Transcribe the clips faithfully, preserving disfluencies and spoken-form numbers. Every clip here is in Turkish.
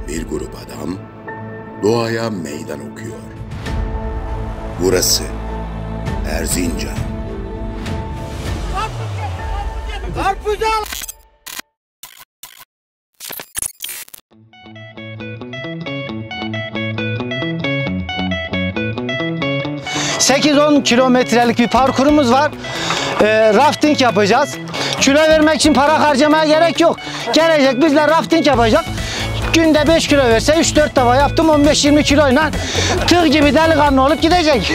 Bir grup adam doğaya meydan okuyor. Burası Erzincan. Karpuz al! sekiz on kilometrelik bir parkurumuz var. E, rafting yapacağız. Kilo vermek için para harcamaya gerek yok. Gelecek bizler rafting yapacak. Günde beş kilo verse üç dört defa yaptım on beş yirmi kiloyla tığ gibi delikanlı olup gidecek.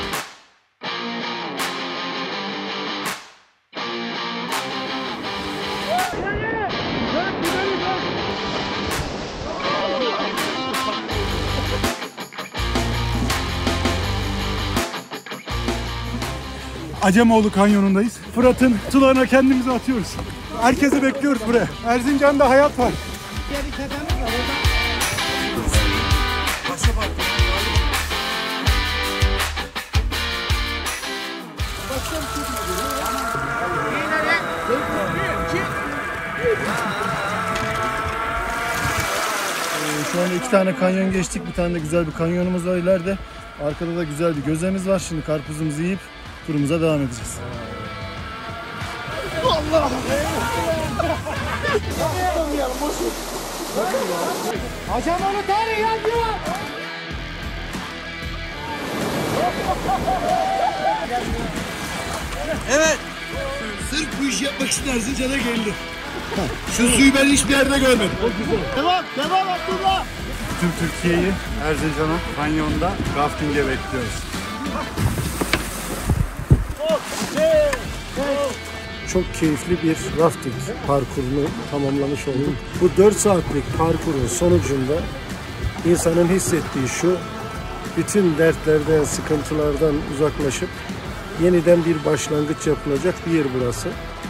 Acemoğlu Kanyonu'ndayız. Fırat'ın sularına kendimizi atıyoruz. Herkesi bekliyoruz buraya. Erzincan'da hayat var. Şu anda iki tane kanyon geçtik. Bir tane de güzel bir kanyonumuz var ileride. Arkada da güzel bir gözlemimiz var. Şimdi karpuzumuzu yiyip turumuza devam edeceğiz. Allah! Acemoğlu tarih yazıyor! Evet. Sırf bu işi yapmak için Erzincan'a geldi. Şu suyu ben hiçbir yerde görmedim. Devam, devam Abdullah! Tüm Türkiye'yi Erzincan'a, kanyonda rafting'e bekliyoruz. Çok keyifli bir rafting parkurunu tamamlamış olduk. Bu dört saatlik parkurun sonucunda insanın hissettiği şu: bütün dertlerden, sıkıntılardan uzaklaşıp yeniden bir başlangıç yapılacak bir yer burası.